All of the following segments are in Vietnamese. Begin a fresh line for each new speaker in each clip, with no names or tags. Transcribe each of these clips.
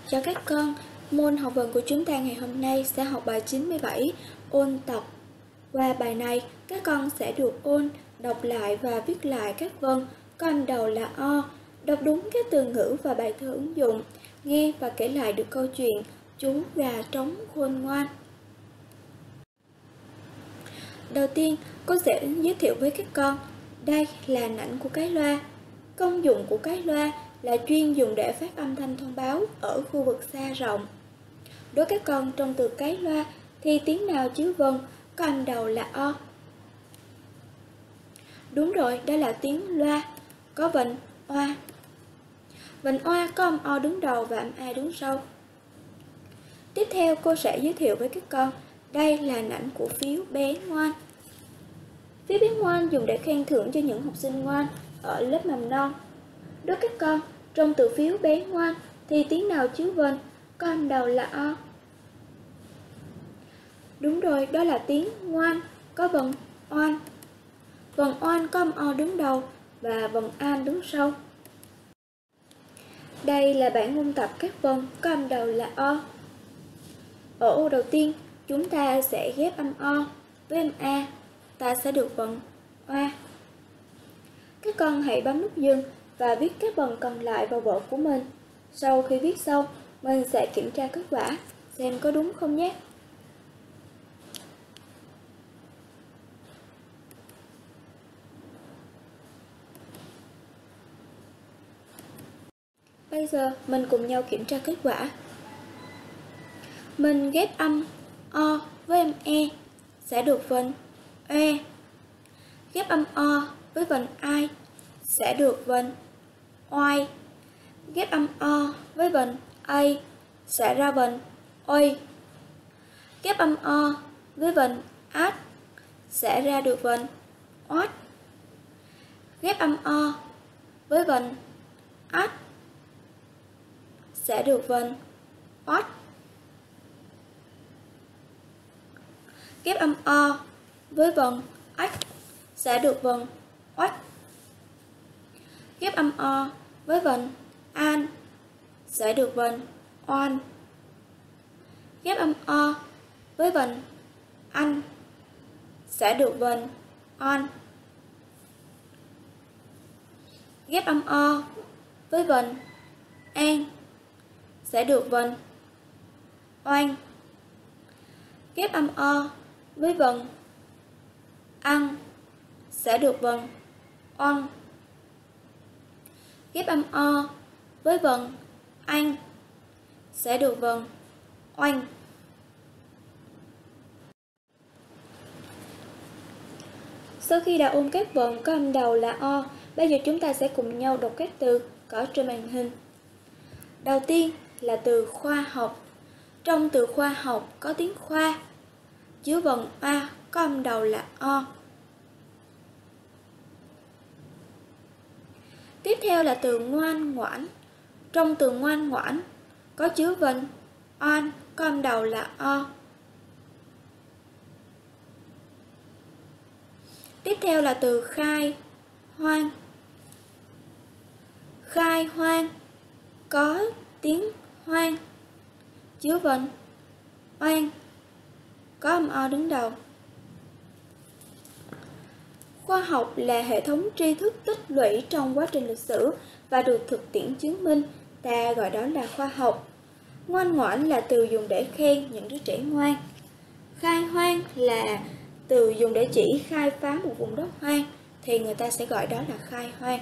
Chào các con, môn học vần của chúng ta ngày hôm nay sẽ học bài 97, ôn tập. Qua bài này, các con sẽ được ôn, đọc lại và viết lại các vần có âm đầu là O, đọc đúng các từ ngữ và bài thơ ứng dụng, nghe và kể lại được câu chuyện Chú gà trống khôn ngoan. Đầu tiên, cô sẽ giới thiệu với các con, đây là ảnh của cái loa. Công dụng của cái loa là chuyên dùng để phát âm thanh thông báo ở khu vực xa rộng. Đố các con trong từ cái loa thì tiếng nào chứa vần có âm đầu là O? Đúng rồi, đó là tiếng loa, có vần oa. Vần oa có âm O đứng đầu và âm A đứng sau. Tiếp theo cô sẽ giới thiệu với các con, đây là ảnh của phiếu bé ngoan. Phiếu bé ngoan dùng để khen thưởng cho những học sinh ngoan ở lớp mầm non. Đố các con, trong từ phiếu bé ngoan thì tiếng nào chứa vần có âm đầu là O? Đúng rồi, đó là tiếng ngoan, có vần oan. Vần oan có âm O đứng đầu và vần an đứng sau. Đây là bảng ôn tập các vần có âm đầu là O. Ở ô đầu tiên, chúng ta sẽ ghép âm O với âm A, ta sẽ được vần oa. Các con hãy bấm nút dừng và viết các vần còn lại vào vở của mình. Sau khi viết xong, mình sẽ kiểm tra kết quả, xem có đúng không nhé. Bây giờ mình cùng nhau kiểm tra kết quả. Mình ghép âm O với âm E sẽ được vần E. Ghép âm O với vần ai sẽ được vần oai. Ghép âm O với vần A sẽ ra vần oi. Ghép âm O với vần át sẽ ra được vần oát. Ghép âm O với vần át sẽ được vần oát. Ghép âm O với vần ách sẽ được vần oách. Ghép âm O với vần an sẽ được vần oan. Ghép âm O với vần ăn sẽ được vần on. Ghép âm O với vần an sẽ được vần oan. Ghép âm O với vần ăn sẽ được vần on. Ghép âm O với vần anh sẽ được vần oanh. Sau khi đã ôn các vần có âm đầu là O, bây giờ chúng ta sẽ cùng nhau đọc các từ có trên màn hình. Đầu tiên là từ khoa học. Trong từ khoa học có tiếng khoa, chứa vần A có âm đầu là O. Tiếp theo là từ ngoan ngoãn. Trong từ ngoan ngoãn có chứa vần oan có âm đầu là O. Tiếp theo là từ khai hoang. Khai hoang có tiếng hoang, chứa vần oan có âm O đứng đầu. Khoa học là hệ thống tri thức tích lũy trong quá trình lịch sử và được thực tiễn chứng minh, ta gọi đó là khoa học. Ngoan ngoãn là từ dùng để khen những đứa trẻ ngoan. Khai hoang là từ dùng để chỉ khai phá một vùng đất hoang, thì người ta sẽ gọi đó là khai hoang.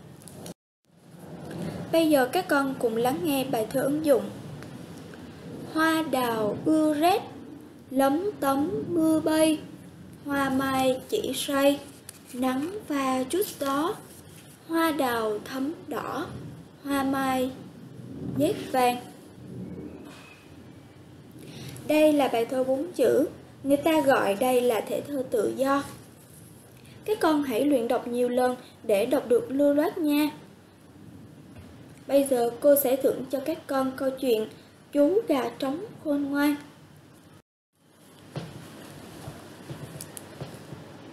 Bây giờ các con cùng lắng nghe bài thơ ứng dụng. Hoa đào ưa rét, lấm tấm mưa bay, hoa mai chỉ say, nắng pha chút gió. Hoa đào thấm đỏ, hoa mai nhét vàng. Đây là bài thơ 4 chữ, người ta gọi đây là thể thơ tự do. Các con hãy luyện đọc nhiều lần để đọc được lưu loát nha. Bây giờ cô sẽ thưởng cho các con câu chuyện Chú gà trống khôn ngoan.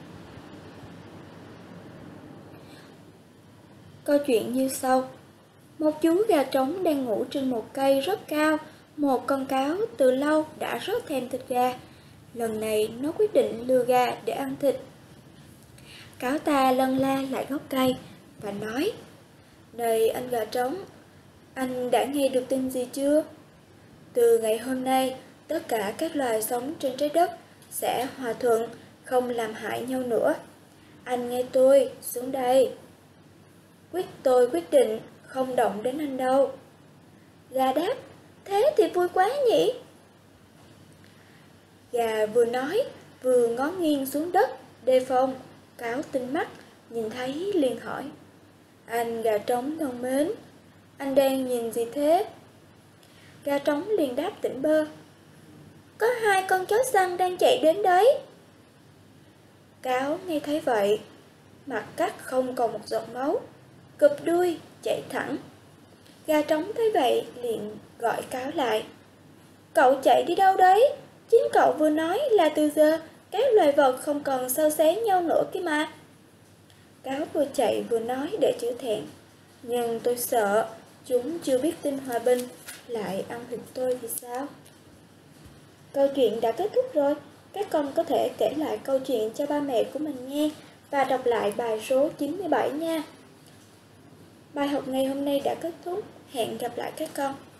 Câu chuyện như sau. Một chú gà trống đang ngủ trên một cây rất cao. Một con cáo từ lâu đã rất thèm thịt gà. Lần này nó quyết định lừa gà để ăn thịt. Cáo ta lân la lại gốc cây và nói: "Này anh gà trống, anh đã nghe được tin gì chưa? Từ ngày hôm nay, tất cả các loài sống trên trái đất sẽ hòa thuận, không làm hại nhau nữa. Anh nghe tôi, xuống đây." Tôi quyết định không động đến anh đâu." Gà đáp: "Thế thì vui quá nhỉ?" Gà vừa nói, vừa ngó nghiêng xuống đất, đề phòng. Cáo tinh mắt, nhìn thấy liền hỏi: "Anh gà trống thân mến, anh đang nhìn gì thế?" Gà trống liền đáp tỉnh bơ: "Có 2 con chó săn đang chạy đến đấy." Cáo nghe thấy vậy, mặt cắt không còn một giọt máu, cụp đuôi chạy thẳng. Gà trống thấy vậy liền gọi cáo lại: "Cậu chạy đi đâu đấy? Chính cậu vừa nói là từ giờ các loài vật không còn xâu xé nhau nữa kia mà." Cáo vừa chạy vừa nói để chữa thẹn: "Nhưng tôi sợ chúng chưa biết tin hòa bình lại ăn thịt tôi thì sao?" Câu chuyện đã kết thúc rồi. Các con có thể kể lại câu chuyện cho ba mẹ của mình nghe và đọc lại bài số 97 nha. Bài học ngày hôm nay đã kết thúc. Hẹn gặp lại các con.